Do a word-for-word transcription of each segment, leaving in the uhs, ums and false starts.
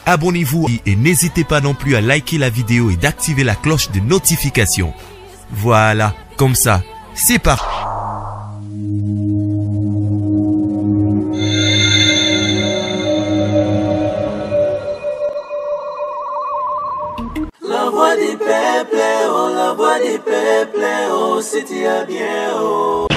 abonnez-vous et n'hésitez pas non plus à liker la vidéo et d'activer la cloche de notification. Voilà, comme ça, c'est parti. La voix du peuple, oh, la voix du peuple, oh, c'était bien, oh.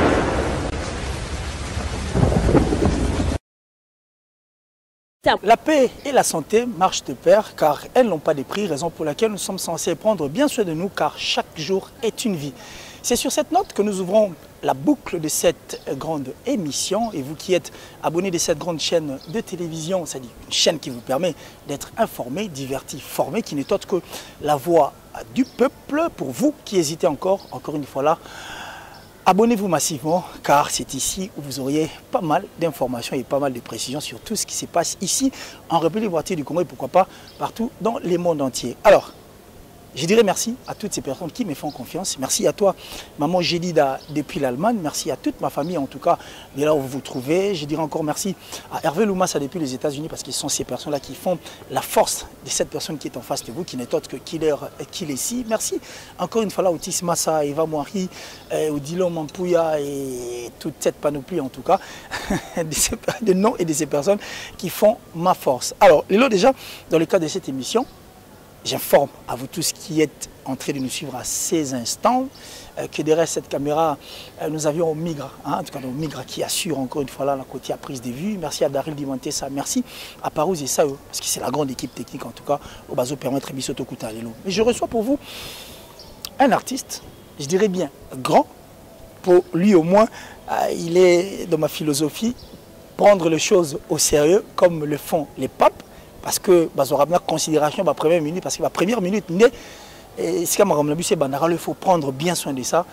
La paix et la santé marchent de pair car elles n'ont pas de prix, raison pour laquelle nous sommes censés prendre bien soin de nous car chaque jour est une vie. C'est sur cette note que nous ouvrons la boucle de cette grande émission et vous qui êtes abonnés de cette grande chaîne de télévision, c'est-à-dire une chaîne qui vous permet d'être informé, diverti, formé, qui n'est autre que la voix du peuple. Pour vous qui hésitez encore, encore une fois là, abonnez-vous massivement car c'est ici où vous auriez pas mal d'informations et pas mal de précisions sur tout ce qui se passe ici en République démocratique du Congo et pourquoi pas partout dans le monde entier. Alors, je dirais merci à toutes ces personnes qui me font confiance. Merci à toi, maman Gélida depuis l'Allemagne. Merci à toute ma famille, en tout cas, de là où vous vous trouvez. Je dirais encore merci à Hervé Loumassa depuis les États-Unis parce que ce sont ces personnes-là qui font la force de cette personne qui est en face de vous, qui n'est autre que Killer Kilesi. Merci encore une fois là, Otis Massa, Eva Moiri, euh, Odilon Mampouya et toute cette panoplie, en tout cas, de, ces, de noms et de ces personnes qui font ma force. Alors, Lélo, déjà, dans le cadre de cette émission, j'informe à vous tous qui êtes en train de nous suivre à ces instants euh, que derrière cette caméra, euh, nous avions Migra, hein, en tout cas Migra qui assure encore une fois là la côté à prise de vue. Merci à Daryl Dimantessa, merci à Parouz et Sao, parce que c'est la grande équipe technique en tout cas, au bazo permettre Bisoto Koutalelo. Mais je reçois pour vous un artiste, je dirais bien grand, pour lui au moins, euh, il est dans ma philosophie, prendre les choses au sérieux comme le font les papes. Parce que bah, on a considération la première minute, parce que la première minute, il faut prendre bien soin de ça,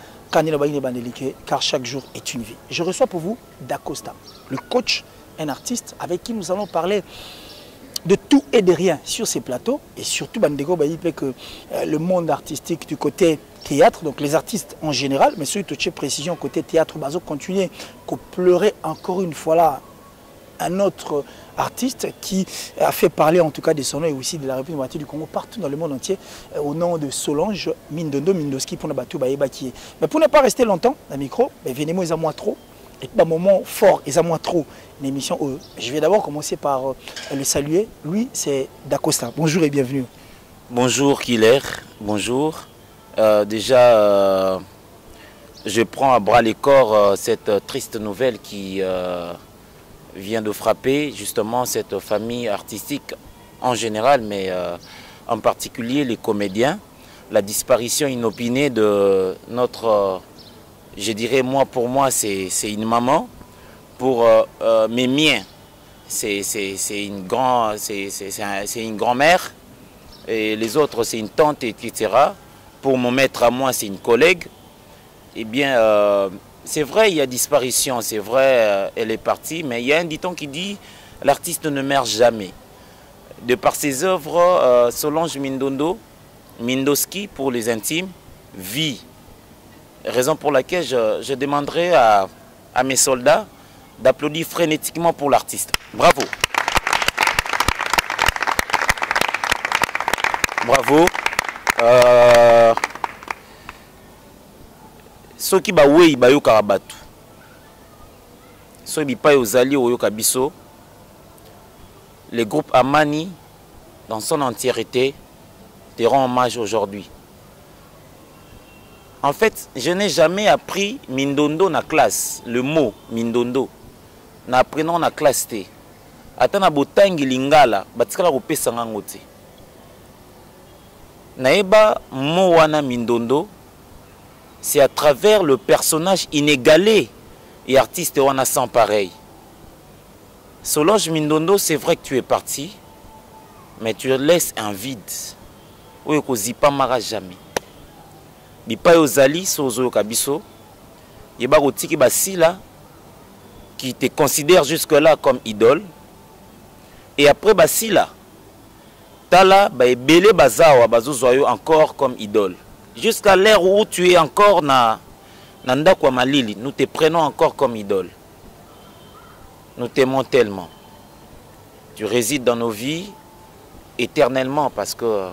car chaque jour est une vie. Je reçois pour vous Dacosta, le coach, un artiste avec qui nous allons parler de tout et de rien sur ces plateaux, et surtout que le monde artistique du côté théâtre, donc les artistes en général, mais surtout précision côté théâtre, bah, continuer à pleurer encore une fois là un autre artiste qui a fait parler en tout cas de son nom et aussi de la République démocratique du Congo partout dans le monde entier euh, au nom de Solange Mindondo Mindoski pour ne pas Mais pour ne pas rester longtemps, le micro, venez-moi à moi trop. Et un moment fort, et à moi trop, l'émission. Euh, je vais d'abord commencer par euh, le saluer. Lui, c'est Dacosta. Bonjour et bienvenue. Bonjour Killer, bonjour. Euh, déjà, euh, je prends à bras les corps euh, cette euh, triste nouvelle qui euh, vient de frapper justement cette famille artistique en général, mais euh, en particulier les comédiens. La disparition inopinée de notre, euh, je dirais moi pour moi c'est une maman, pour euh, euh, mes miens c'est une, grand, un, une grand-mère, et les autres c'est une tante, et cetera. Pour mon maître à moi c'est une collègue. Eh bien, euh, c'est vrai, il y a disparition, c'est vrai, euh, elle est partie, mais il y a un dicton qui dit « l'artiste ne meurt jamais ». De par ses œuvres, euh, Solange Mindondo, Mindoski pour les intimes, vit. Raison pour laquelle je, je demanderai à, à mes soldats d'applaudir frénétiquement pour l'artiste. Bravo. Bravo. Euh, soki ba wei ba yoka batu soki pa ozali oyoka biso, le groupe Amani dans son entièreté te rend hommage aujourd'hui. En fait, je n'ai jamais appris Mindondo na classe, le mot Mindondo na apprenant na classe te ata na botangi lingala batikala kopesa ngango te. Naeba mo wana Mindondo, c'est à travers le personnage inégalé et artiste wana sans pareil. Solange Mindondo, c'est vrai que tu es parti, mais tu laisses un vide. Oyo kozipa mara jamais. Bipa ozali sozo kabiso, yeba kotiki basila qui te considère jusque-là comme idole, et après basila tala ba ebele bazawa bazozoyo encore comme idole. Jusqu'à l'ère où tu es encore na Nanda kwa Malili, nous te prenons encore comme idole. Nous t'aimons tellement. Tu résides dans nos vies, éternellement parce que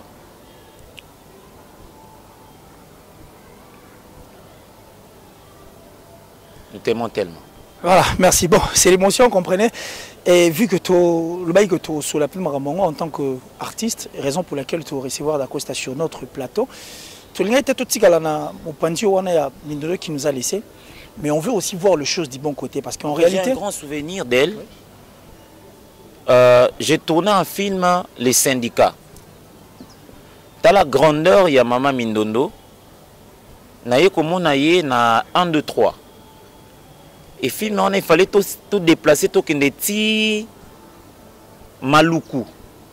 nous t'aimons tellement. Voilà, merci. Bon, c'est l'émotion, comprenez. Et vu que tu le bail que tu sur la plume Ramongo en tant qu'artiste, raison pour laquelle tu vas recevoir d'Acosta sur notre plateau, tu l'as été tout petit galana au pandio on a Mindoro qui nous a laissé, mais on veut aussi voir les choses du bon côté parce qu'en réalité. J'ai un grand souvenir d'elle. Oui. Euh, j'ai tourné un film Les Syndicats. Dans la grandeur, il y a Maman Mindondo. Naye comme on a na un, deux, trois. Et film, on il fallait tout, tout déplacer, tout qui Maluku.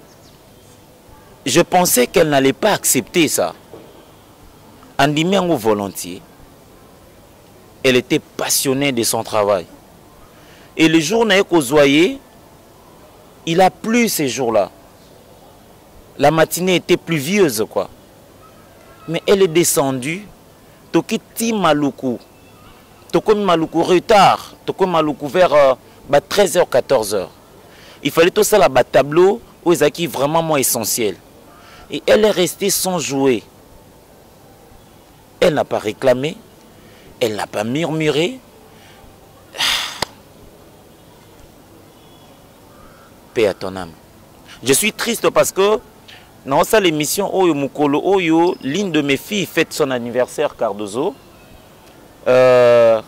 Je pensais qu'elle n'allait pas accepter ça. Andimé en volontiers. Elle était passionnée de son travail. Et le jour où vous voyez, il a plu ces jours-là. La matinée était pluvieuse, quoi. Mais elle est descendue. Tokiti Maluku. Toko Maluku retard. Toko Maluku vers euh, bah, treize heures, quatorze heures. Il fallait tout ça là, bah, tableau où ils acquis vraiment moins essentiel. Et elle est restée sans jouer. Elle n'a pas réclamé. Elle n'a pas murmuré. Paix à ton âme. Je suis triste parce que dans ça l'émission Oyo Mukolo Oyo, l'une de mes filles fête son anniversaire Cardozo. Euh,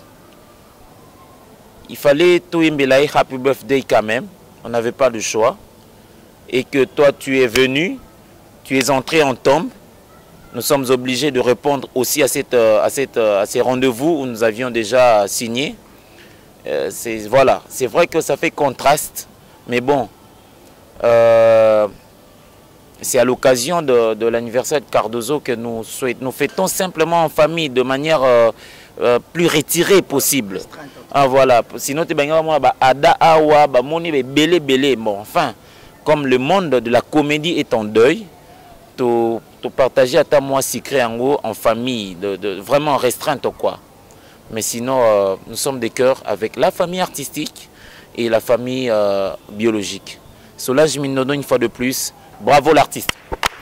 il fallait tout imbelayer Happy Birthday quand même. On n'avait pas de choix. Et que toi tu es venu, tu es entré en tombe. Nous sommes obligés de répondre aussi à, cette, à, cette, à ces rendez-vous où nous avions déjà signé. Euh, voilà, c'est vrai que ça fait contraste, mais bon, euh, c'est à l'occasion de, de l'anniversaire de Cardozo que nous, souhaitons, nous fêtons simplement en famille, de manière euh, euh, plus retirée possible. Ah, voilà, sinon tu vas ada awa ba moni belé belé. Bon, enfin, comme le monde de la comédie est en deuil, tout de partager à ta moi secret en haut en famille, de, de vraiment restreinte quoi. Mais sinon, euh, nous sommes des cœurs avec la famille artistique et la famille euh, biologique. Solange Mindondo une fois de plus, bravo l'artiste.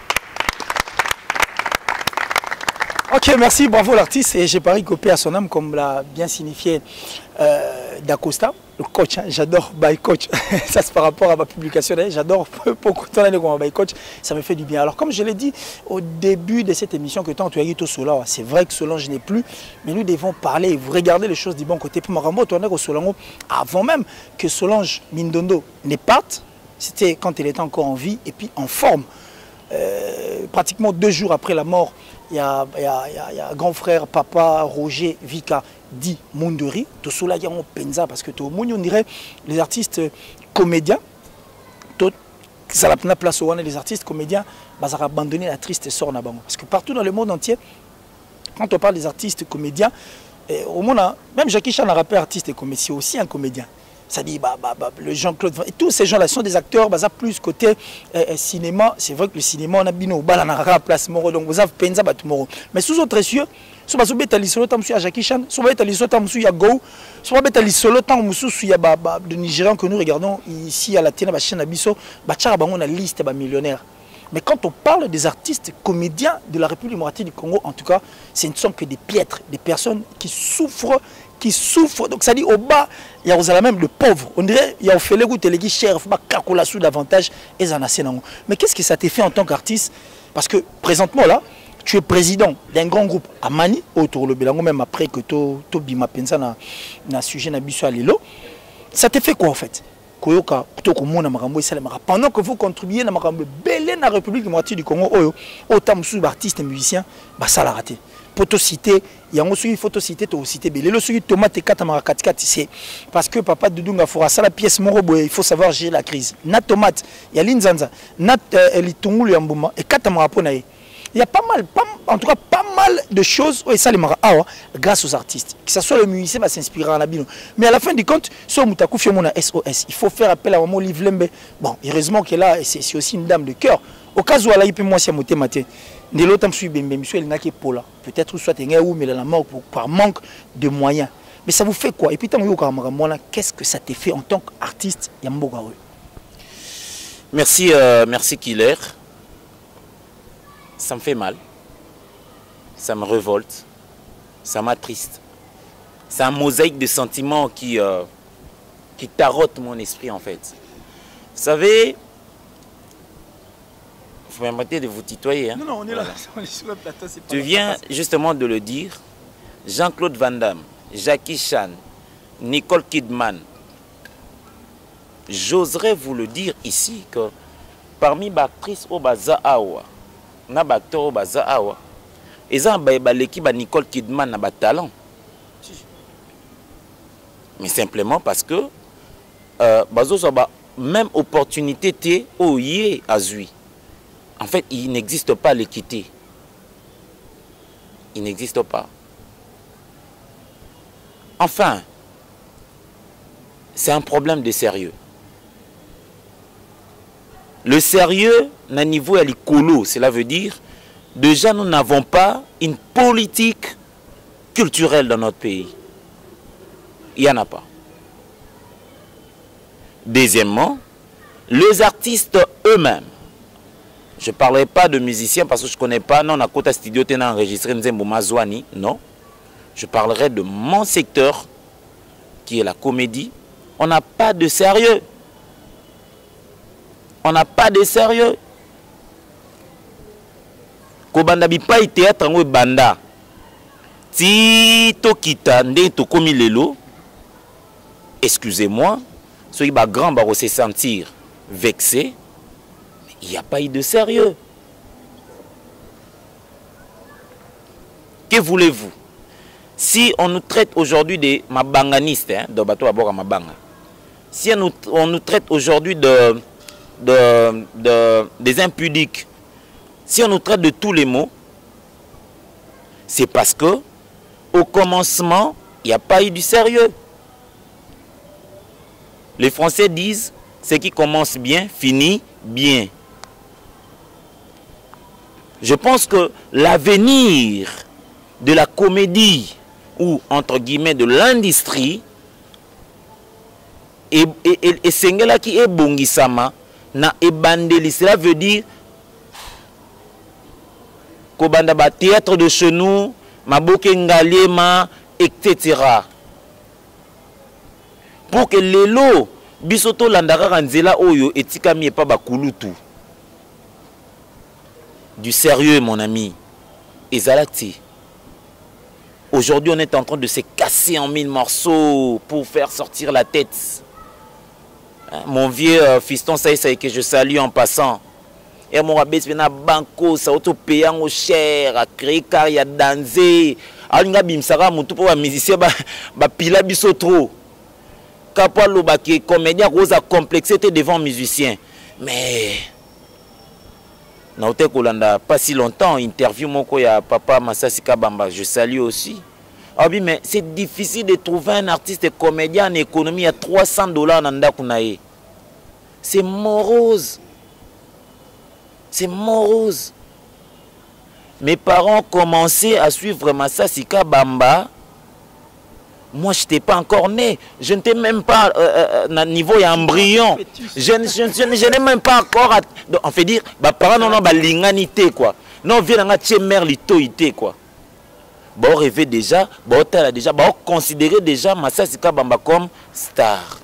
Ok, merci, bravo l'artiste. Et j'ai pari copier à son âme, comme l'a bien signifié euh, d'Acosta, le coach. Hein, j'adore by coach. Ça c'est par rapport à ma publication. J'adore beaucoup de temps comme by coach. Ça me fait du bien. Alors, comme je l'ai dit au début de cette émission, que tant tu as dit tout cela, c'est vrai que Solange n'est plus, mais nous devons parler et vous regardez les choses du bon côté. Pour Marambo, tu en as Solange avant même que Solange Mindondo ne parte. C'était quand elle était encore en vie et puis en forme. Euh, pratiquement deux jours après la mort, il y a, y a, y a, y a grand frère, papa, Roger Vika, dit Mondori. Tout cela, il y a un penza parce que tout le monde, on dirait les artistes comédiens, tout ça la place où on est les artistes comédiens, bah, ça a abandonné la triste sort na bango. Parce que partout dans le monde entier, quand on parle des artistes comédiens, eh, au monde, même Jackie Chan, un rappeur artiste et comédien, c'est aussi un comédien. Ça dit, bah, bah, bah, le Jean-Claude, et tous ces gens-là sont des acteurs, bah, ça plus côté euh, cinéma. C'est vrai que le cinéma, on a bien au bal, on a place moro, donc vous avez pensa bat moro. Mais sous autres cieux, soit vous avez solo tam à Jackie Chan, soit vous avez solo tam à Go, soit vous avez solo tam il y a de Nigérians que nous regardons ici à la télé, bah, chaîne Abisso, bah, on a une liste bah, millionnaire. Mais quand on parle des artistes comédiens de la République démocratique du Congo, en tout cas, ce ne sont que des piètres, des personnes qui souffrent, qui souffrent. Donc ça dit au bas, il y a même le pauvre. On dirait il y a au fait les goûts, les cher, il faut pas calculer sous davantage et ça n'a pas. Mais qu'est-ce que ça t'a fait en tant qu'artiste? Parce que présentement là, tu es président d'un grand groupe à Mani, autour le Bélango, même après que tu bima pensa na na sujet na biso à Lilo. Ça t'a fait quoi en fait? Pendant que vous contribuez à la République démocratique du Congo, autant de artistes et musiciens, ça l'a raté. Pour te citer, il y a aussi une photo cité, tu as cité le suivi tomate et quatre c'est parce que papa de Dunga fera ça la pièce morobo, il faut savoir gérer la crise. Na tomate, il y a l'inzanza, nat elitungu yambuma et quatre maraponae. Il y a pas mal, pas, en tout cas pas mal de choses et ça les mara grâce aux artistes. Que ce soit le musicien va s'inspirer en abino. Mais à la fin du compte, sur Moutakou fait mon S O S. Il faut faire appel à mon livre Lembe. Bon, heureusement qu'elle là, c'est aussi une dame de cœur. Au cas où elle a eu moi si à monter matin. De l'autre me suis bembe, monsieur elle n'a que pour là. Peut-être soit un ou mais la mort par manque de moyens. Mais ça vous fait quoi? Et puis tant que qu'est-ce que ça te fait en tant qu'artiste Yambogawe? Merci, euh, merci Killer. Ça me fait mal. Ça me révolte. Ça m'attriste. C'est un mosaïque de sentiments qui, euh, qui tarote mon esprit en fait. Vous savez, vous m'invitez de vous tutoyer. Hein? Non, non, on est là, on est sur le plateau. Tu viens justement de le dire. Jean-Claude Van Damme, Jackie Chan, Nicole Kidman. J'oserais vous le dire ici que parmi les actrices au Baza Awa, les acteurs au Baza Awa, ils ont l'équipe de Nicole Kidman a talent. Mais simplement parce que euh, même opportunité t'es au yé azui. En fait, il n'existe pas l'équité. Il n'existe pas. Enfin, c'est un problème de sérieux. Le sérieux n'a niveau à l'écolo, cela veut dire déjà nous n'avons pas une politique culturelle dans notre pays. Il n'y en a pas. Deuxièmement, les artistes eux-mêmes. Je ne parlerai pas de musiciens parce que je ne connais pas. Non, on a Kota Studio, on a enregistré Nzembo Mazouani. Non. Je parlerai de mon secteur, qui est la comédie. On n'a pas de sérieux. On n'a pas de sérieux. Kobanda bipa théâtre en banda. Ti to kita nde to komi lelo. Excusez-moi, ceux qui sont grands vont se sentir vexés. Mais il n'y a pas eu de sérieux. Que voulez-vous? Si on nous traite aujourd'hui de mabanganistes, hein, de bateau à bord à mabanga, si on nous, on nous traite aujourd'hui de, de, de, des impudiques, si on nous traite de tous les mots, c'est parce que au commencement, il n'y a pas eu du sérieux. Les Français disent, ce qui commence bien, finit bien. Je pense que l'avenir de la comédie, ou entre guillemets de l'industrie, et Sengela qui est bongisama, na ebandeli, cela veut dire kobanda ba théâtre de chez nous, maboke ngalema, et cetera. Pour que les lots, bisoto landaka kanzela oyo etikami epa bakulutu. Du sérieux, mon ami. Ezalati. Aujourd'hui, on est en train de se casser en mille morceaux pour faire sortir la tête. Mon vieux euh, fiston, ça y est, que je salue en passant. Et mon rabais, c'est un banco, ça auto payant au cher, à créer car il y a dansé. Alors, il y a un sara, mon tout pour un musicien, bah, pila biso trop. Kapwa loba qui comédien, rose a complexité devant musicien. Mais. Naote Kolanda, pas si longtemps, interview mon koya papa Masasi Kabamba, je salue aussi. Ah oui, mais c'est difficile de trouver un artiste comédien en économie à trois cents dollars nanda kunaye. C'est morose. C'est morose. Mes parents commençaient à suivre Masasi Kabamba. Moi, je n'étais pas encore né. Je n'étais même pas euh, euh, à niveau embryon. Je, je, je, je n'ai même pas encore... À, on fait dire, bah, parents, non, non, bah, l'inganité, quoi. Non, viens dans la mère, l'itoïté, quoi. Bah, on rêvait déjà, bah, on déjà, bah, on considérait déjà Masasi Kabamba comme star.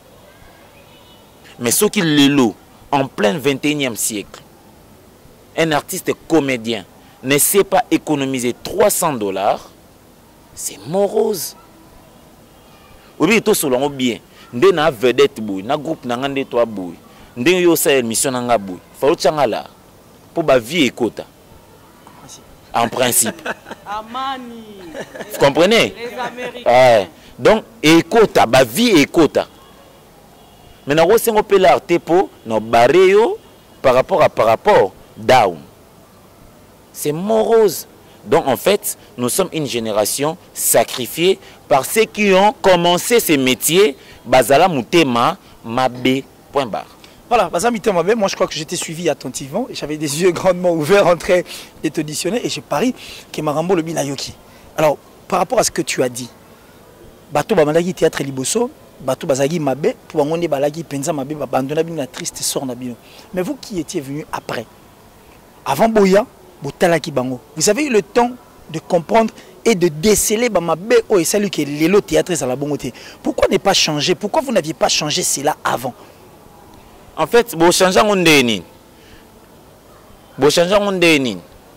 Mais ce qui est lot, en plein vingt et unième siècle, un artiste comédien ne sait pas économiser trois cents dollars, c'est morose. Oui, tout selon bien. Ndé na vedette boy, na groupe na ngande toi boy. Ndé yo sa émission na nga boy. Faut tchanga là. Pour ba vie écota. En principe. Amani. Vous comprenez? Les Américains. Ouais. Donc écota, ba vie écota. Mais na rosengo pe l'arte po no bareo par rapport à par rapport down. C'est morose. Donc en fait, nous sommes une génération sacrifiée par ceux qui ont commencé ces métiers. Bazala Moutema Mabé. Point barre. Voilà, Bazala Moutema Mabé, moi je crois que j'étais suivi attentivement et j'avais des yeux grandement ouverts en train de t'auditionner et j'ai parié que Marambo le Binayoki. Alors, par rapport à ce que tu as dit, Bato Bamalagi Théâtre Liboso, bato bazagi mabe pour bango ne balagi penza mabe abandonna bino na triste sort na bino. Mais vous qui étiez venu après, avant Boya, botalaki bango, vous avez eu le temps de comprendre et de déceler ba mabe o et celui qui est l'élo théâtre à la bonté. Pourquoi ne pas changer? Pourquoi vous n'aviez pas changé cela avant? En fait, bo changer on déni. Bo changer on déni.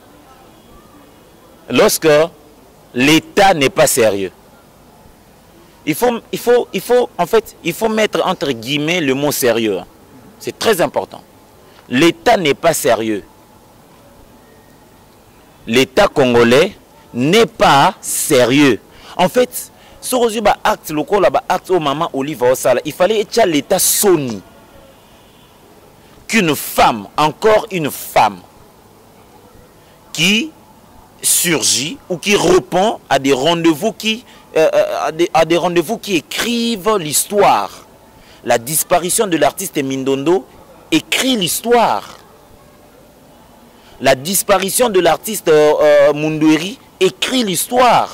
Lorsque l'État n'est pas sérieux. Il faut, il faut, il faut, en fait, il faut mettre entre guillemets le mot sérieux. C'est très important. L'État n'est pas sérieux. L'État congolais n'est pas sérieux. En fait, sur les actes locaux, acte au maman Olive Osala, il fallait être l'État Sony. Qu'une femme, encore une femme, qui surgit ou qui répond à des rendez-vous qui euh, à des, à des rendez-vous qui écrivent l'histoire. La disparition de l'artiste Mindondo écrit l'histoire. La disparition de l'artiste euh, euh, Mundweri écrit l'histoire.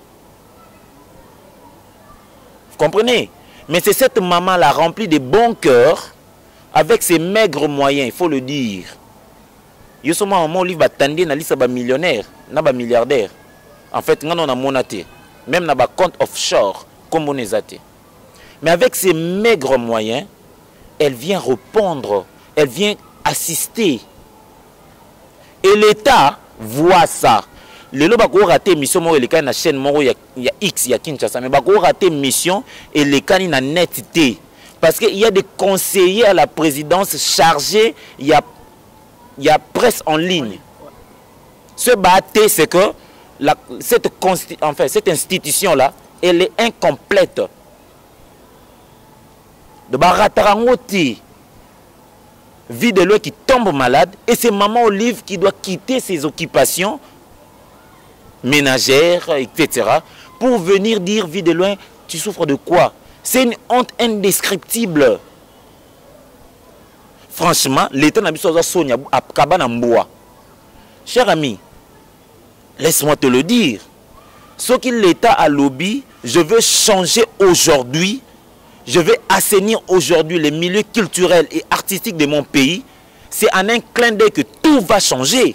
Vous comprenez? Mais c'est cette maman-là remplie de bon cœur, avec ses maigres moyens, il faut le dire. Yo soma maman livre batandi na liste ba millionnaire, na ba milliardaire. En fait, on a monaté, même na ba compte offshore comme on est athée. Mais avec ses maigres moyens, elle vient répondre, elle vient assister. Et l'État voit ça. Le lo bako raté mission mo eleka na chaîne mo ya X ya Kinshasa, mais bako raté mission et les kani na net T. Parce qu'il y a des conseillers à la présidence chargés, il y a il y a presse en ligne. Ce bâté, c'est que la, cette, enfin, cette institution-là, elle est incomplète. De Baratarangoti, vie de l'eau qui tombe malade, et c'est maman Olive qui doit quitter ses occupations ménagères, et cetera, pour venir dire, vie de loin, tu souffres de quoi? C'est une honte indescriptible. Franchement, l'État n'a pas soigné à Kabanamboa. Cher ami, laisse-moi te le dire. Ce que l'État a lobby, je veux changer aujourd'hui. Je vais assainir aujourd'hui les milieux culturels et artistiques de mon pays. C'est en un clin d'œil que tout va changer.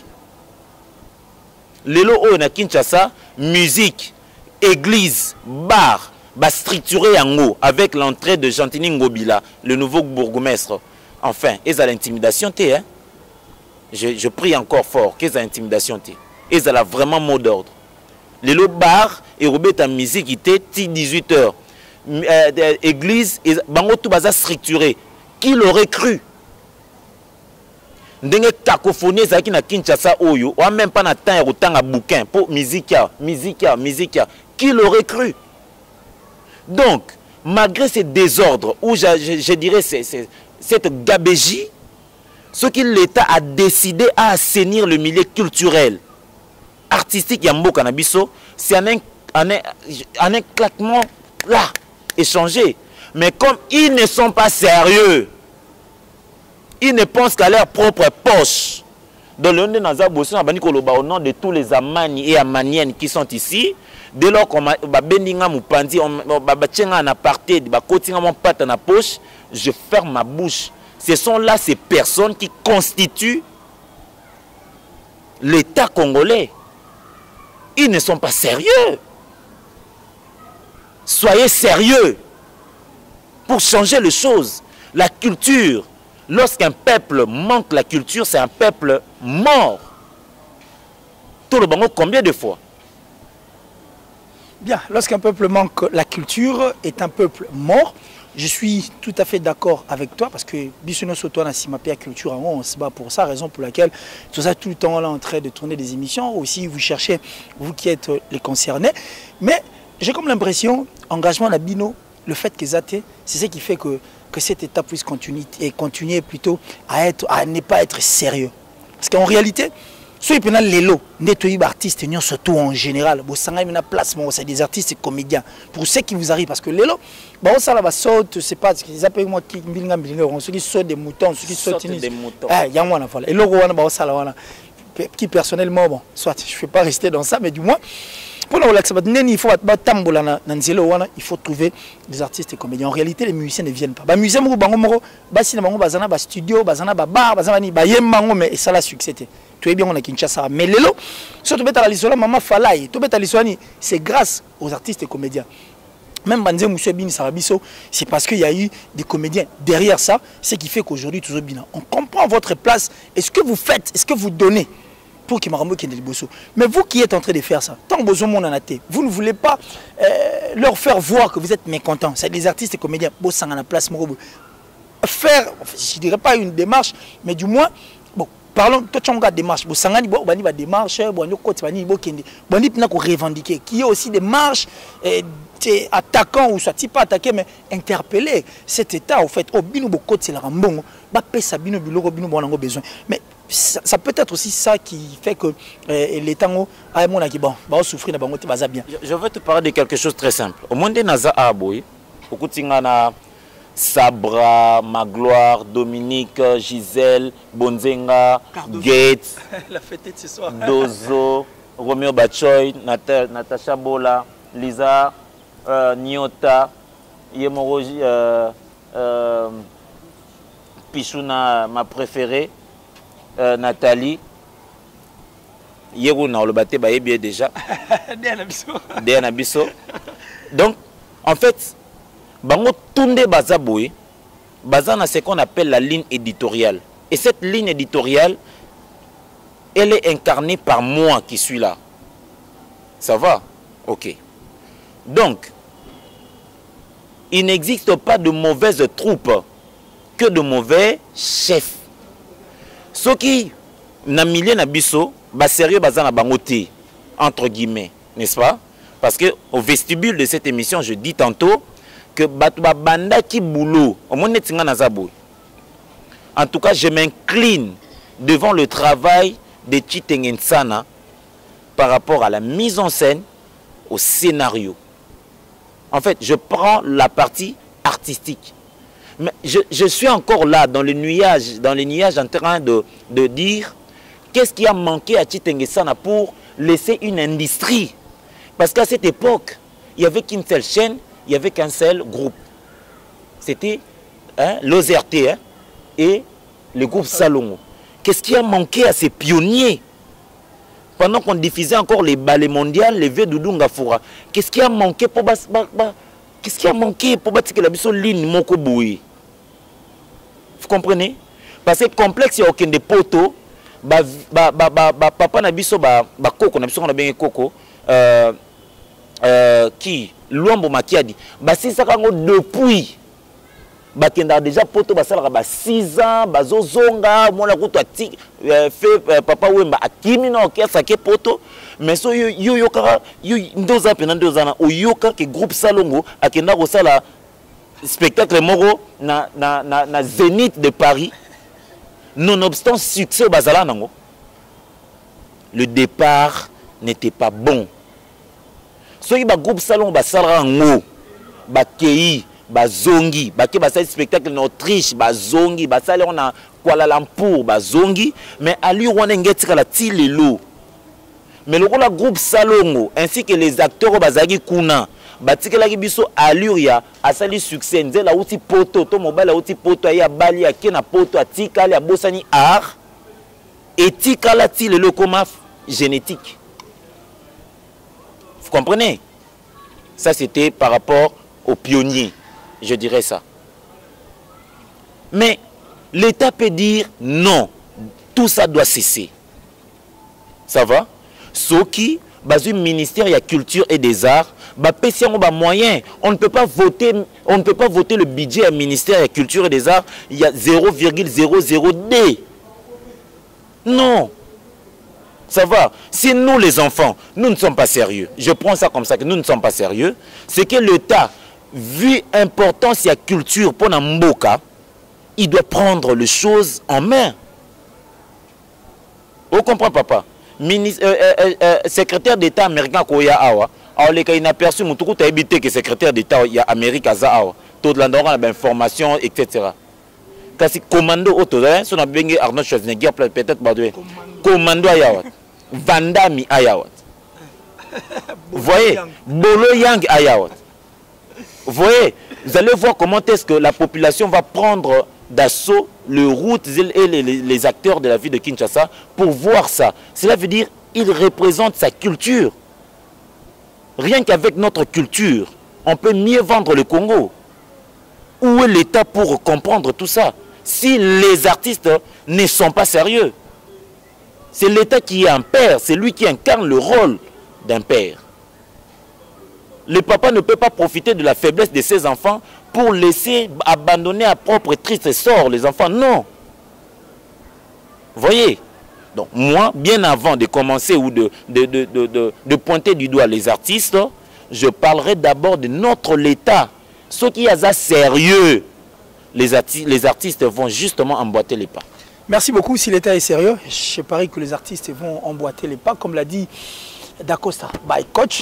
Lelo o na Kinshasa, musique, église, bar, va structurer en haut avec l'entrée de Gentini Ngobila, le nouveau bourgmestre. Enfin, ils ont l'intimidation, hein? je, je prie encore fort qu'ils ont l'intimidation. Ils ont vraiment mot d'ordre. Les lots bar et Robert musique était dix-huit heures. Euh, église, bango tout baza structuré. Qui l'aurait cru? Ndenge cacophonie zaki na Kinshasa oyo, ou même pas na temps et autant à bouquin pour musique, musique, musique. Qui l'aurait cru? Donc, malgré ces désordres, ou je, je, je dirais c'est, c'est, cette gabégie, ce que l'État a décidé à assainir le milieu culturel, artistique Yambo Cannabiso, c'est un, un, un, un éclatement là, échangé. Mais comme ils ne sont pas sérieux, ils ne pensent qu'à leur propre poche. Dans le nom de tous les Amani et Amaniennes qui sont ici, dès lors qu'on va bendinga mupandi, on va battenga en aparté, va continuer mon patte dans la poche, je ferme ma bouche. Ce sont là ces personnes qui constituent l'État congolais. Ils ne sont pas sérieux. Soyez sérieux pour changer les choses. La culture, lorsqu'un peuple manque la culture, c'est un peuple mort. Tout le monde, combien de fois? Bien, lorsqu'un peuple manque la culture, est un peuple mort. Je suis tout à fait d'accord avec toi parce que Bissono Soto na Simapia Culture, on se bat pour ça, raison pour laquelle tout ça tout le temps là en train de tourner des émissions. Aussi, vous cherchez, vous qui êtes les concernés. Mais j'ai comme l'impression, engagement na Bino, le fait que Zate, c'est ce qui fait que, que cette étape puisse continuer et continuer plutôt à, être, à ne pas être sérieux. Parce qu'en réalité, ceux qui ont les lots, les artistes, surtout en général, c'est des artistes et comédiens. Pour ceux qui vous arrivent, parce que les lots, ça va sauter, c'est pas, ils appellent moi qui ceux qui sautent des moutons, ceux qui sautent des moutons. Il y a moi, et l'euro, qui personnellement, bon, soit je ne vais pas rester dans ça, mais du moins, Pour il faut il faut trouver des artistes et comédiens. En réalité, les musiciens ne viennent pas. Les musiciens ne viennent pas. Ils studio, ils bar, ils mais ça la succès. Tu es bien, on a Kinshasa. Mais lelo, surtout maman Falay, c'est grâce aux artistes et comédiens. Même Banzé Moussou Bini Sarabiso, c'est parce qu'il y a eu des comédiens derrière ça, ce qui fait qu'aujourd'hui, tout bien. On comprend votre place. Est-ce que vous faites, est-ce que vous donnez pour qu'il m'arrête qu'il y ait des bossos. Mais vous qui êtes en train de faire ça, tant que vous en avez, vous ne voulez pas euh, leur faire voir que vous êtes mécontents. C'est des artistes et comédiens, bossant à la place, faire, je ne dirais pas une démarche, mais du moins, bon, parlons, toi tu as une démarche, bossant à la démarche, revendiquer, qui est aussi des marches, attaquant ou soit pas attaqué, mais interpeller cet état, au fait, au bino boko c'est la rambon, bah pesa bino bilo bino bon besoin. Mais ça, ça peut être aussi ça qui fait que euh, l'État a mon qui bon, va souffrir na bango te baza bien. Je veux te parler de quelque chose de très simple. Au monde naza aboy, okutingana Sabra, Magloire, Dominique, Gisèle, Bonzenga, Gates, la fête ce soir. Dozo, Romeo Bachoy, Nata, Natacha Bola, Lisa, euh, Nyota, Yemoroji, euh, euh, Pichouna, ma préférée. Euh, Nathalie, hier on a le battu bien déjà. Diana Bisso. Donc, en fait, bango tunde bazaboui, bazana ce qu'on appelle la ligne éditoriale. Et cette ligne éditoriale, elle est incarnée par moi qui suis là. Ça va? Ok. Donc, il n'existe pas de mauvaises troupes que de mauvais chefs. Ce qui n'a milieu na biso, ba sérieux bazana bangoté entre guillemets, n'est-ce pas? Parce que au vestibule de cette émission, je dis tantôt que batba banda ki boulot, au moins netinga na zabo. En tout cas, je m'incline devant le travail de Chitengensana par rapport à la mise en scène, au scénario. En fait, je prends la partie artistique. Mais je, je suis encore là dans les nuages, dans les nuages en train de, de dire qu'est-ce qui a manqué à Chitengensana pour laisser une industrie. Parce qu'à cette époque, il n'y avait qu'une seule chaîne, il n'y avait qu'un seul groupe. C'était hein, l'O Z R T hein, et le groupe Salongo. Qu'est-ce qui a manqué à ces pionniers? Pendant qu'on diffusait encore les ballets mondiaux, les V Doudou Ngafoura, qu'est-ce qui a manqué pour qu'est-ce qui a manqué pour bâtir la biso ligne moko boui? Vous comprenez? Parce que complexe il y a aucun des poteaux, ba ba ba ba papa na biso ba ba koko na biso on a bien koko euh euh qui Luambo Makiadi ba si ça kango depuis ba kenda déjà poto ba sala ba six ans ba zozonga mona kuto ati fait papa wemba akimi na okesa ke poto mais so yo yo yoka yo ndoza pena ndoza na oyoka ke groupe Salongo akenda ko sala spectacle moko na na na, na Zénith de Paris nonobstant succès au bazala nango. Le départ n'était pas bon. Soki ba groupe Salongo ba sala ngo ba kei ba zongi ba ke ba sala spectacle en Autriche ba zongi ba sala on a Kuala Lumpur ba zongi mais ali wana ngetika la tilelo. Mais le groupe Salongo ainsi que les acteurs bazaki kuna batikelaki biso allure ya asali succès nzela uti poto to mobile uti poto ya bali ya kena poto atikali ya bosani art etikala ti le comme génétique. Vous comprenez? Ça c'était par rapport aux pionniers, je dirais ça. Mais l'État peut dire non, tout ça doit cesser. Ça va? Ce qui base ministère de la culture et des arts, bah moyen, on ne peut pas voter, on ne peut pas voter le budget du ministère de la culture et des arts, il y a zéro virgule zéro zéro deux. Non. Ça va. Si nous les enfants, nous ne sommes pas sérieux. Je prends ça comme ça que nous ne sommes pas sérieux, c'est que l'État, vu l'importance de la culture pour Namboka, il doit prendre les choses en main. Vous comprenez, papa? Ministre, euh, euh, euh, secrétaire d'État américain Koya Awa, alors les cas inaperçus, Moutoukou t'a évité que secrétaire d'État il y a Amérique Aza Awa, tout le monde a information, et cetera. Quand c'est commando auto, son abengé Arnold Schwarzenegger peut-être Badoué, commando Ayawat, Vandami Ayawat. Vous voyez, Bolo Yang Ayawat. Vous voyez, vous allez voir comment est-ce que la population va prendre d'assaut les routes et les, les, les acteurs de la vie de Kinshasa pour voir ça. Cela veut dire qu'il représente sa culture. Rien qu'avec notre culture, on peut mieux vendre le Congo. Où est l'État pour comprendre tout ça? Si les artistes ne sont pas sérieux, c'est l'État qui est un père, c'est lui qui incarne le rôle d'un père. Le papa ne peut pas profiter de la faiblesse de ses enfants pour laisser abandonner à propre triste sort les enfants. Non. Vous voyez? Donc moi, bien avant de commencer ou de, de, de, de, de, de pointer du doigt les artistes, je parlerai d'abord de notre l'État. Ceux qui sont sérieux, les, arti les artistes vont justement emboîter les pas. Merci beaucoup. Si l'État est sérieux, je parie que les artistes vont emboîter les pas, comme l'a dit Dacosta, by coach.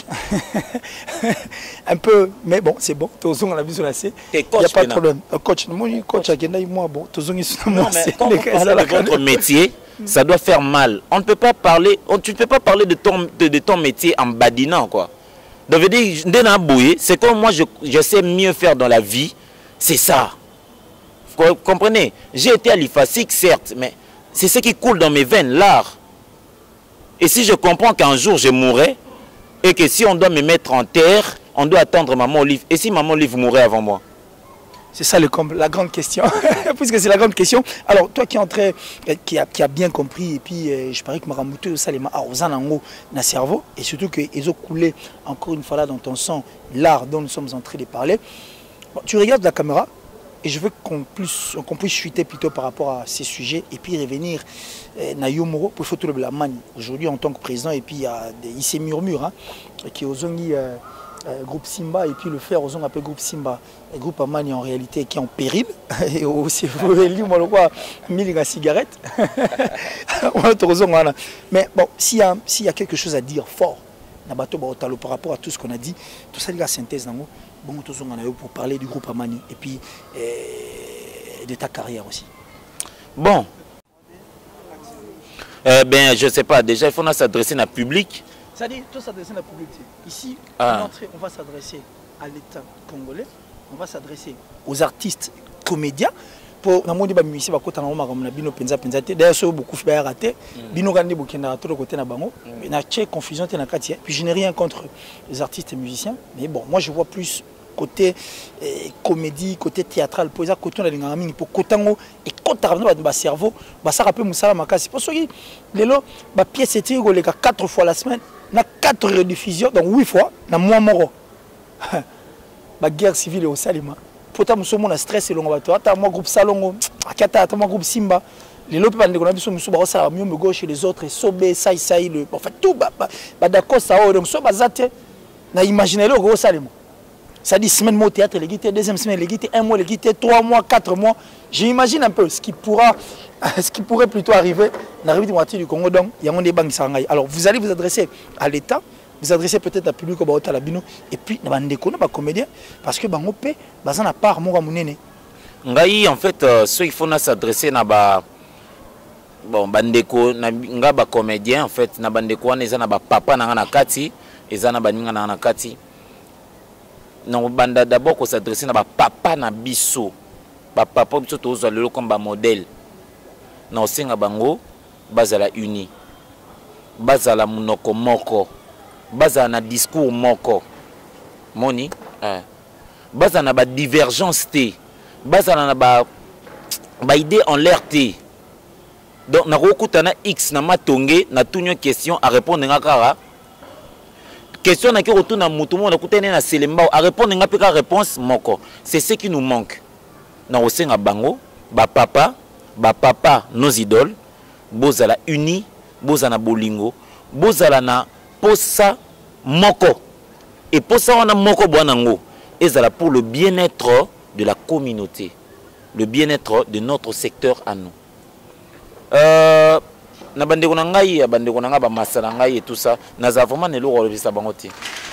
Un peu, mais bon, c'est bon. Tozong on a vu sur la C. Il n'y a pas de problème. Coach, mon coach a gagné moi, bon. Tozong sur moi. Quand on parle de votre métier, ça doit faire mal. On ne peut pas parler, on, tu ne peux pas parler de ton, de, de ton métier en badinant, quoi. Donc, je veux dire, c'est comme moi, je, je sais mieux faire dans la vie. C'est ça. Vous comprenez? J'ai été à l'I F A S I C, certes, mais c'est ce qui coule dans mes veines, l'art. Et si je comprends qu'un jour je mourrai, et que si on doit me mettre en terre, on doit attendre Maman Olive. Et si Maman Olive mourrait avant moi? C'est ça le, la grande question. Puisque c'est la grande question. Alors, toi qui, entré, qui, a, qui a bien compris, et puis euh, je parie que Maramoutou, ça les m'a arrosé dans le cerveau, et surtout qu'ils ont coulé encore une fois là dans ton sang l'art dont nous sommes en train de parler. Bon, tu regardes la caméra, et je veux qu'on puisse, qu'on puisse chuter plutôt par rapport à ces sujets et puis revenir euh, na Yomoro pour faire tout le blâme aujourd'hui en tant que président. Et puis il, y a des, il s'est murmure hein, qui est aux euh, euh, groupe Simba et puis le faire aux appelé groupe Simba. Le groupe Amani en réalité qui est en péril. Et aussi, vous voyez, moi le quoi, mille la cigarette. Mais bon, s'il y, s'il y a quelque chose à dire fort, par rapport à tout ce qu'on a dit, tout ça, la synthèse, bon, pour parler du groupe Amani et puis euh, de ta carrière aussi. Bon. Euh, ben, je ne sais pas, déjà il faut s'adresser à la public. C'est-à-dire, tout s'adresser à la public. Ici, ah. on va s'adresser à l'État congolais, on va s'adresser aux artistes comédiens. Pour namondi ba misi ba kota na ngoma comme na bino penza penza te d'ailleurs so beaucoup fait raté bino gandi bokenda to côté na bango na tché confusion te na kati puis je n'ai rien contre les artistes et musiciens mais bon moi je vois plus côté eh, comédie côté théâtral pour ça côté na linganga mingi pour kotango et kota ba ba cerveau ba ça rappelle musala makasi pour soki lelo ba pièce était go les quatre fois la semaine na quatre rediffusions donc huit fois na mois moro ba guerre civile au Salima. Pourtant, nous sommes en stress et l'on va toi. Moi, groupe Salongo, Akata, moi, groupe Simba. Les lopes, on a vu son nous ça mieux me gauche et les autres, et Sobé, Saï, Saï, le. En fait, tout, bah, bah, d'accord, ça, donc, so, bah, zate, na imaginé le gros Salimo. Ça dit semaine mois théâtre, les guités, deuxième semaine, les guités, un mois, les guités, trois mois, quatre mois. J'imagine un peu ce qui pourra, ce qui pourrait plutôt arriver dans la moitié du Congo. Donc, il y a des banques sangaï. Alors, vous allez vous adresser à l'État. Vous adressez peut-être à public au Baota Labino et puis na bandeko na ba comédien parce que bango pe baza na part mo munene. Ngai en fait euh, ceux il faut na s'adresser na ba bon bandeko na nga ba comédien en fait na bandeko wana eza na ba papa na na kati eza na baninga na na kati. Non banda d'abord ko s'adresser na ba papa na biso. Ba papa biso to zo lelo comme ba modèle. Na osenga bango bazala uni. Bazala munoko moko. Baza na discours moko moni eh. Baza na ba divergence te baza na ba ba idée en l'air te donc na kokutana x na matonge na tunyo question à répondre nga kara question na ki retourna mutu mo na kutene na selemba à répondre nga peka réponse moko c'est ce qui nous manque na osenga bango ba papa ba papa nos idoles bozala uni bozana bolingo bozala na posa moko et posa wana moko bwanango ezala pour le bien-être de la communauté, le bien-être de notre secteur à nous. Euh na bandeko na ngai ya bandeko na nga ba masala ngai et tout ça naza vraiment ne lo robisa bangote.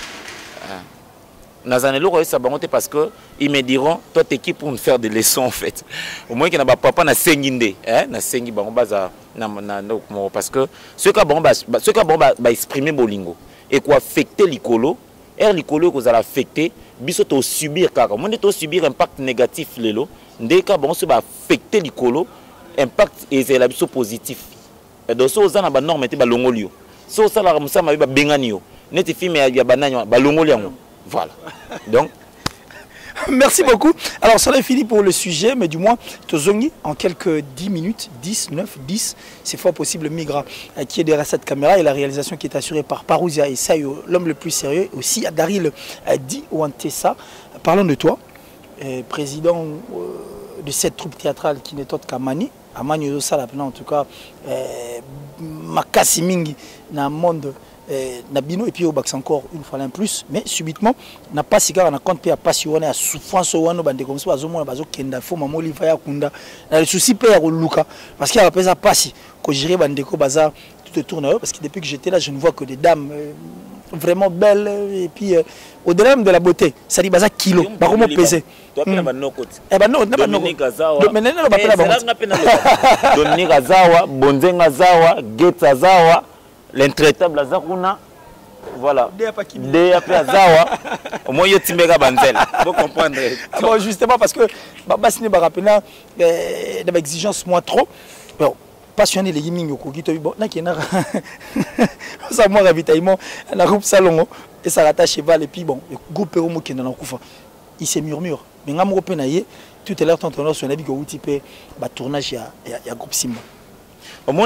Naza ne lo robisa bangote parce que ils me diront toi t'es qui pour me faire des leçons en fait. Au moins que na ba papa na senginde hein na sengi bango baza na na parce que ce ka bon ba ce ka bon ba exprimer bolingo et quoi affecter l'icolo et l'icolo que vous allez affecter biso to subir kaka mon to subir impact négatif lelo ndeka bon se ba affecter l'icolo impact et c'est la biso positif et donc so za na ba norme te ba longolio so ça la musa ma ba benganio neti film ya bananyo ba longolio voilà donc merci beaucoup. Alors, ça est fini pour le sujet, mais du moins, Tozongi, en quelques dix minutes, dix, neuf, dix, c'est fort possible, Migra, qui est derrière cette caméra, et la réalisation qui est assurée par Parousia et Sayo, l'homme le plus sérieux, aussi à Daril Di Ouantessa. Parlons de toi, eh, président euh, de cette troupe théâtrale qui n'est autre qu'Amani. Amani Osala, en tout cas, eh, Makasi Mingi, dans le monde. Nabino et puis au bac encore une fois en plus mais subitement n'a pas cigare na compte à passionné à souffrance au wano bande comme ça bazo mona bazo kenda fo mamo liva ya kunda na le souci pe ya luka parce qu'il y a pas ça passi que gérer bande ko bazar tout tourne parce que depuis que j'étais là je ne vois que des dames euh, vraiment belles et puis euh, au-delà de la beauté ça dit bazar kilo ba comment peser toi pe na banoko eh ba non na ba Dominique Azawa Dominique Azawa ba ba Dominique Azawa Bonzenga Azawa Getsa Azawa l'intraitable Azaruna, voilà. D A P Azawa, au moins il y a Timbega Banzel. Vous comprendrez. Bon, justement parce que Babasine Barapena, dans l'exigence moins trop, bon, passionné les gaming au Kogi, bon, là qui est ça moi ravitaillement, la groupe Salon et ça rattache cheval et puis bon, le groupe Peromo qui est dans la coufa, il se murmure. Mais ngam Ropenaye, tout à l'heure t'entends sur la vie que vous type bah tournage il y a il y a groupe Simba. Au moins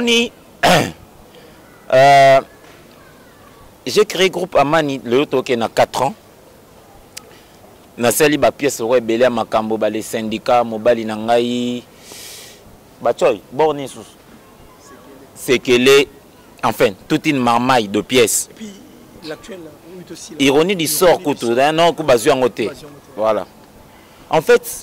Euh, j'ai créé groupe Amani le toke na quatre ans. Na sali ba pièce ro belé makambo ba les syndicats mobali na ngai ba choy borni sous. C'est que les enfin toute une marmaille de pièces. Et puis l'actuel aussi la ironie du sort kutu non ku bazu ngoté. Voilà. En fait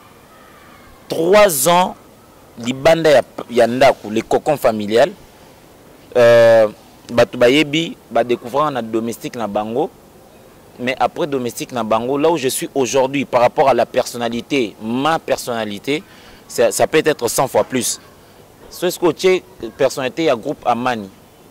trois ans libanda ya yanda ku les cocons familiales. Euh, batu bayebi ba découvrir na domestique na bango mais après domestique na bango là où je suis aujourd'hui par rapport à la personnalité ma personnalité ça, ça peut être cent fois plus c'est ce que tu personnalité ya groupe Amani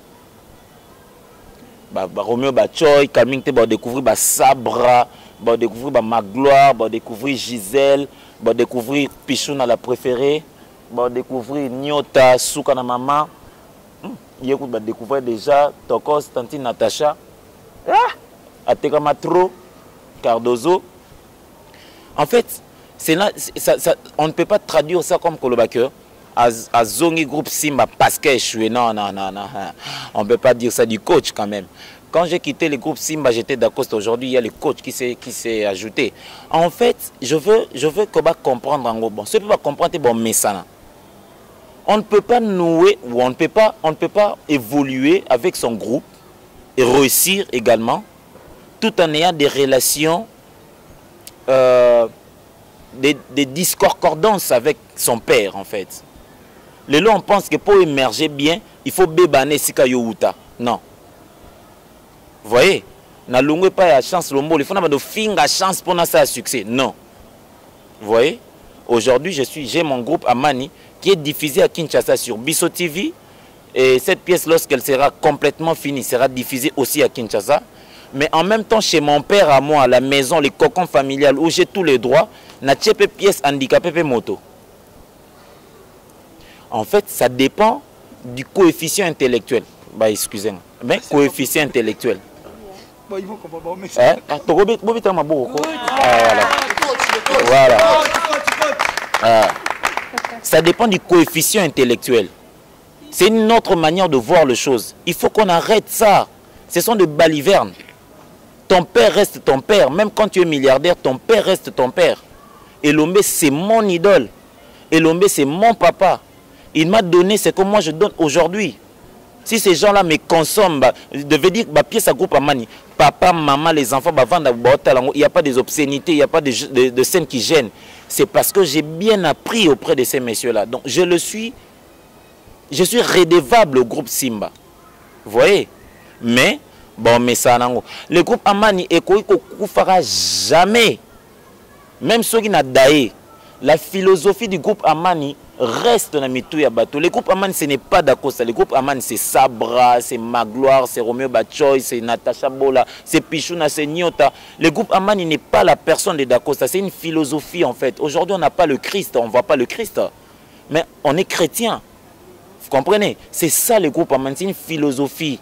ba, ba Romeo ba Choy Kaming te ba découvrir ba Sabra ba découvrir ba Magloire ba découvrir Gisèle ba découvrir Pichouna la préférée ba découvrir Nyota Souka na mama. Il va découvrir déjà Tokos, Tantine Natacha, ah, Atekamatro, Cardozo. En fait, c'est là, ça, ça, on ne peut pas traduire ça comme Kolobaker. À Zongi groupe Simba parce que je suis non, non, non, non. On ne peut pas dire ça du coach quand même. Quand j'ai quitté le groupe Simba, j'étais d'accord. Aujourd'hui, il y a le coach qui s'est qui s'est ajouté. En fait, je veux, je veux qu'on va comprendre en gros. Bon, ceux qui vont comprendre, bon, mais ça. On ne peut pas nouer ou on ne peut pas, on ne peut pas évoluer avec son groupe et réussir également tout en ayant des relations, euh, des, des discordances avec son père en fait. Le lot on pense que pour émerger bien, il faut bébaner sika youta. Non. Vous voyez, na longue pas la chance lombo, il faut na de finga chance pour na ça succès. Non. Vous voyez, aujourd'hui je suis, j'ai mon groupe Amani qui est diffusé à Kinshasa sur Bisso T V. Et cette pièce, lorsqu'elle sera complètement finie, sera diffusée aussi à Kinshasa. Mais en même temps, chez mon père à moi, à la maison, les cocons familiales, où j'ai tous les droits, n'a pas pièce handicapée moto. En fait, ça dépend du coefficient intellectuel. Bah, excusez-moi. Mais coefficient intellectuel. Voilà. Voilà. Ça dépend du coefficient intellectuel. C'est une autre manière de voir les choses. Il faut qu'on arrête ça. Ce sont des balivernes. Ton père reste ton père. Même quand tu es milliardaire, ton père reste ton père. Et Lombe, c'est mon idole. Et Lombe, c'est mon papa. Il m'a donné ce que moi je donne aujourd'hui. Si ces gens-là me consomment, bah, je devais dire bah, pièce à groupe Amani. Papa, maman, les enfants, bah, il n'y a pas des obscénités, il n'y a pas de, de, de scènes qui gênent. C'est parce que j'ai bien appris auprès de ces messieurs-là. Donc je le suis, je suis redevable au groupe Simba. Vous voyez? Mais, bon, mais ça, le groupe Amani, il ne fera jamais, même ceux qui n'ont daé, la philosophie du groupe Amani reste dans mitou ya bateau. Le groupe Amani, ce n'est pas d'Acosta. Le groupe Amani, c'est Sabra, c'est Magloire, c'est Romeo Bachoy, c'est Natacha Bola, c'est Pichouna, c'est Nyota. Le groupe Amani n'est pas la personne de d'Acosta. C'est une philosophie en fait. Aujourd'hui, on n'a pas le Christ, on ne voit pas le Christ. Mais on est chrétien. Vous comprenez? C'est ça le groupe Amani, c'est une philosophie.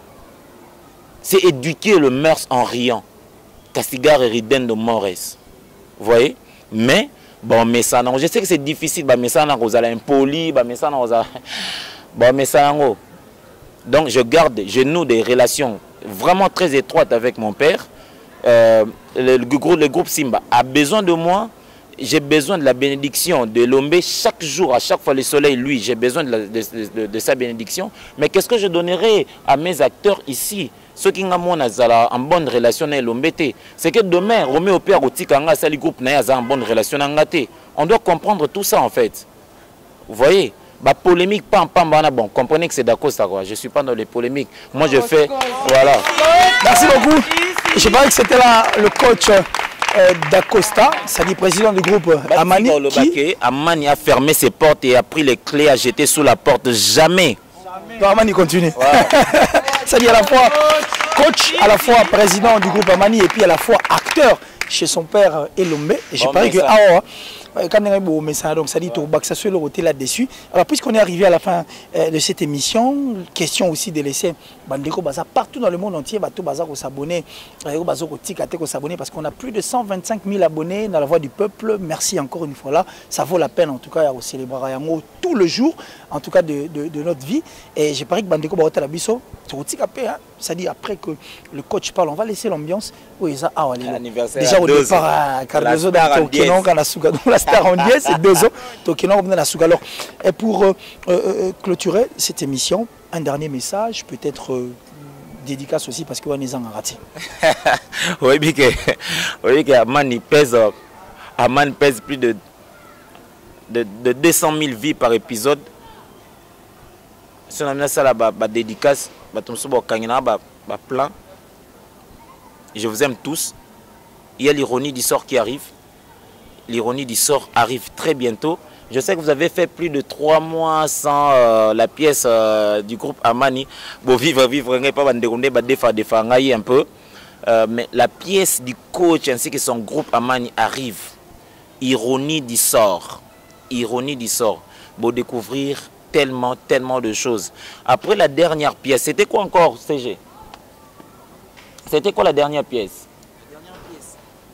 C'est éduquer le mœurs en riant. Castigar et Riden de Mores. Vous voyez? Mais, bon, mais ça, non. Je sais que c'est difficile, mais ça, non, vous allez impoli, mais ça, non, vous allez... Bon, mais ça, non. Donc, je garde, je noue des relations vraiment très étroites avec mon père. Euh, le, le, groupe, le groupe Simba a besoin de moi. J'ai besoin de la bénédiction de Lombe chaque jour, à chaque fois le soleil, lui, j'ai besoin de, la, de, de, de sa bénédiction. Mais qu'est-ce que je donnerai à mes acteurs ici? Ceux qui ont en bonne relation avec Lombe, c'est que demain, Roméo Père ou Tikanga, c'est le groupe qui a en bonne relation avec Lombe. On doit comprendre tout ça en fait. Vous voyez? Bah, polémique, pam, pam, pam, bon, comprenez que c'est d'Acosta, quoi. Je ne suis pas dans les polémiques. Moi, je fais. Voilà. Merci beaucoup. Je parlais que c'était le coach euh, d'Acosta, c'est-à-dire président du groupe Amani. Qui... Amani a fermé ses portes et a pris les clés à jeter sous la porte. Jamais. Non, Amani continue. Wow. C'est-à-dire à la fois coach, à la fois président du groupe Amani et puis à la fois acteur chez son père Elombe. Et je bon, parie que. Ah, quand on a beau message, donc ça dit tout que ça soit le côté là-dessus. Alors puisqu'on est arrivé à la fin euh, de cette émission, question aussi de laisser Bandeko Baza partout dans le monde entier, Bato Baza ko s'abonner, Bazo ko tikate ko s'abonner parce qu'on a plus de cent vingt-cinq mille abonnés dans la voix du peuple. Merci encore une fois là, ça vaut la peine en tout cas à célébrer tout le jour, en tout cas de, de, de notre vie. Et j'ai parie que Bandeko Baza Labiso, ça dit après que le coach parle, on va laisser l'ambiance. Oui, ça ah déjà au départ, Cardozo dans Tokenon, quand la star en dièse, c'est deux ans. Tokenon, on a la alors. Et pour euh, euh, clôturer cette émission, un dernier message, peut-être euh, dédicace aussi parce qu'on est en raté. Oui, bien que, oui, que Aman pèse, Aman pèse plus de, de, de deux cent mille vies par épisode. Si on a ça là, bah, bah, dédicace, bah, tout le bah, bah, plein. Je vous aime tous. Il y a l'ironie du sort qui arrive. L'ironie du sort arrive très bientôt. Je sais que vous avez fait plus de trois mois sans euh, la pièce euh, du groupe Amani. Bon, vivre, vivre, pas de un peu. Euh, mais la pièce du coach ainsi que son groupe Amani arrive. Ironie du sort. Ironie du sort. Pour découvrir tellement, tellement de choses. Après la dernière pièce, c'était quoi encore, C G? C'était quoi la dernière pièce? La dernière pièce.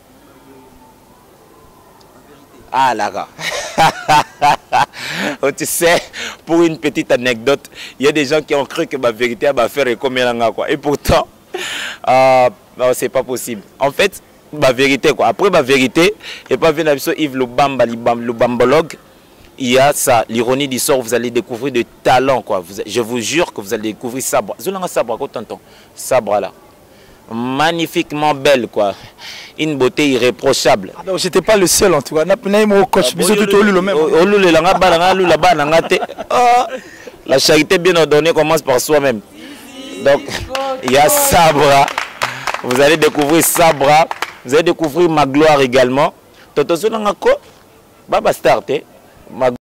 Ah là là. Oh, tu sais, pour une petite anecdote, il y a des gens qui ont cru que ma vérité va faire comme elle quoi. Et pourtant, euh, c'est pas possible. En fait, ma vérité quoi. Après ma vérité, et pas venir sur Yves Lubamba, le bambologue. Il y a ça, l'ironie du sort, vous allez découvrir de talents quoi. Vous, je vous jure que vous allez découvrir Sabra. Zolanga Sabra, quoi tonton? Sabra là. Magnifiquement belle quoi, une beauté irréprochable. Ah, donc j'étais pas le seul en tout cas. La charité bien ordonnée commence par soi-même. Donc il y a Sabra, vous allez découvrir Sabra, vous allez découvrir Magloire également. Toto Zolanga ko, Baba Start,